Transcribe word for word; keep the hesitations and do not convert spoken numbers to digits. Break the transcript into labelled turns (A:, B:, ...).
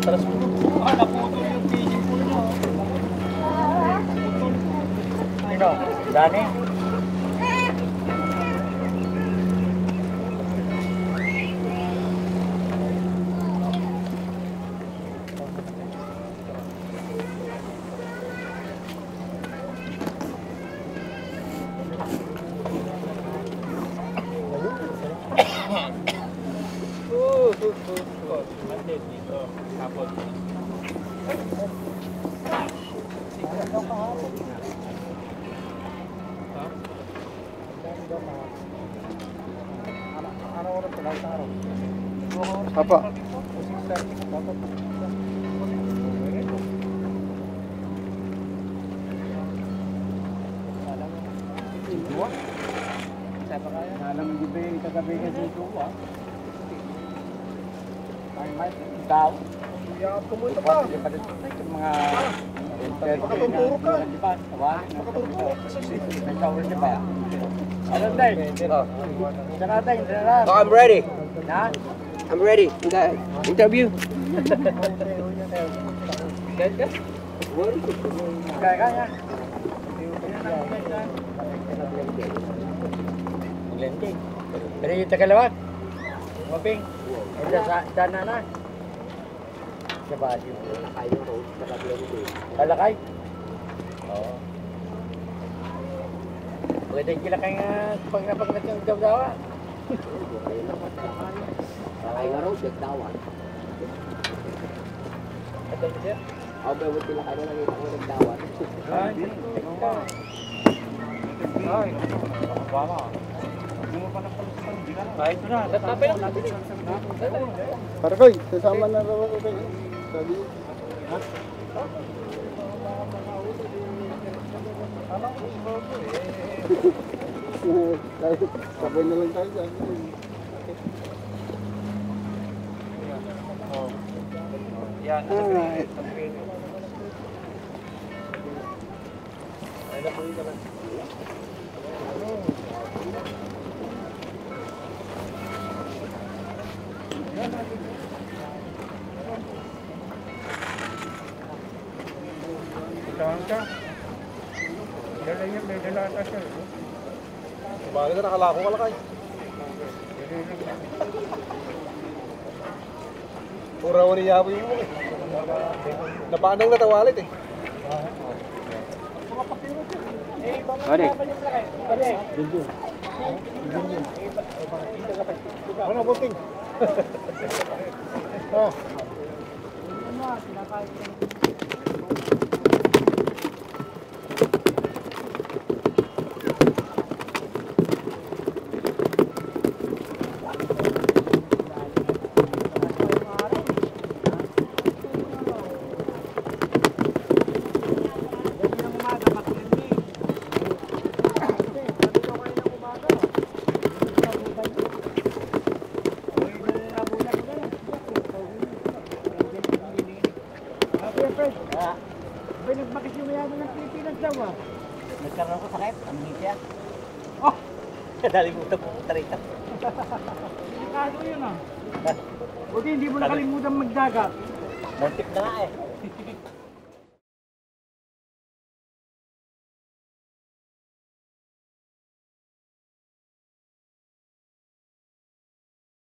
A: Taras mo. Ah, naputol yung fishing pool nyo. Ano? Dani?
B: Apa?
A: Alam mo ba yung kagabi ka dito ba? Ay, may tao.
B: Kaya pumunta pa.
A: Mga
B: Makatuturo ka.
A: Makatuturo ka. May shower niya ba? Ano tayo? Saan natin?
C: Oh, I'm ready.
A: Ha?
C: I'm ready. The interview.
A: Kaya kaya kaya. Lending. Pero yung tagalawat. Maping. Ito sa sana na. Sa badyo. Kalakay. Oo. Pwede kila kayo nga pag napaglat yung daw-dawa.
C: Ay nga raw, nagdawan.
A: Ito yung sir?
C: Ako ba, wala sila kayo nakita ko nagdawan.
A: Ay, ikaw ba? Ay, baka. Hindi mo pa napalusan, hindi ka na. Ay, ito na. Tatapay lang natin eh.
B: Para koy, sasama na raw ako kayo. Sabi. Ha? Sabay na lang tayo sa akin.
A: Yan.
B: Alright.
A: Ay, napunin ka lang. Ikawan ka. Dala yun, may dala ka siya.
B: Bakit na nakalako ka lakay? Pura ko niya po yung mo eh. Napaanang natawalit eh.
A: Pare.
B: Ano buting? Oh.
A: Nagkaroon ko sakit, amnesia. Oh! Nakalimutan ko po tarita.
D: Delikado yun ah. Buti hindi mo nakalimutan magdagat.
A: Muntik na nga eh.